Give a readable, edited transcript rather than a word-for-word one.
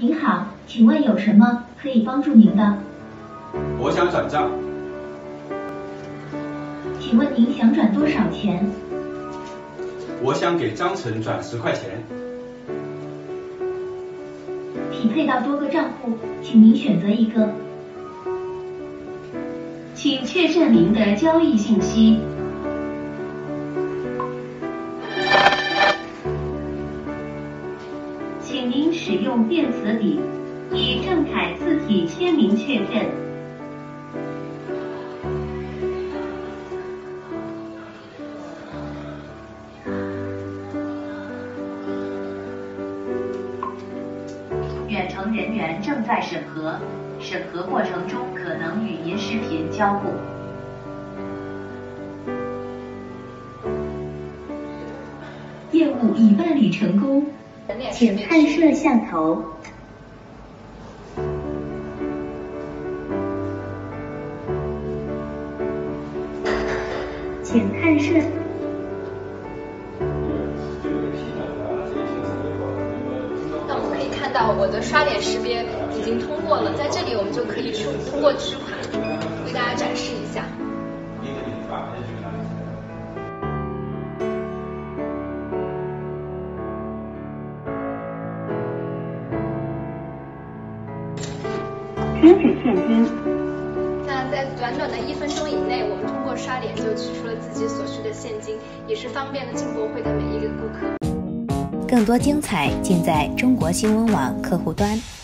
您好，请问有什么可以帮助您的？ 我想转账。 请问您想转多少钱？ 我想给张晨转10块钱。 匹配到多个账户，请您选择一个。 请确认您的交易信息。请您使用电子笔，以正楷字体签名确认。远程人员正在审核，审核过程中可能语音视频交互。业务已办理成功， 请看摄像头。请看摄。 那我们可以看到我的刷脸识别已经通过了，在这里我们就可以通过取款，为大家展示一下。 停止现金。 那在短短的1分钟以内，我们通过刷脸就取出了自己所需的现金，也是方便了进博会的每一个顾客。 更多精彩尽在中国新闻网客户端。